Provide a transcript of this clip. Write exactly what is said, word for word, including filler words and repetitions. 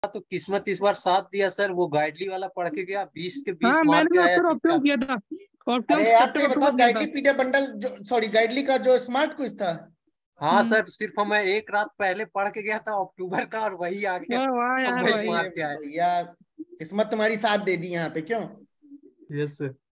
तो किस्मत इस बार साथ दिया सर, वो गाइडली वाला पढ़ के गया, बीस के बीस हाँ मार मैंने के भी आया सर ऑप्टिमम चुपचाप। किया था, ऑप्टिमम अरे आप सेप्टेम्बर सही अक्टूबर बताओ, किया था। गाइडली पीडीएफ बंडल जो, सॉरी गाइडली का जो स्मार्ट क्विज था। हाँ हम्म। सर, सिर्फ मैं एक रात पहले पढ़ के गया था अक्टूबर का, और वही आ गया, वाह वाह अब यार वही भाई। मार अरे के आया। भैया, किस्मत तुम्हारी साथ दे दी यहाँ पे, क्यों? Yes sir.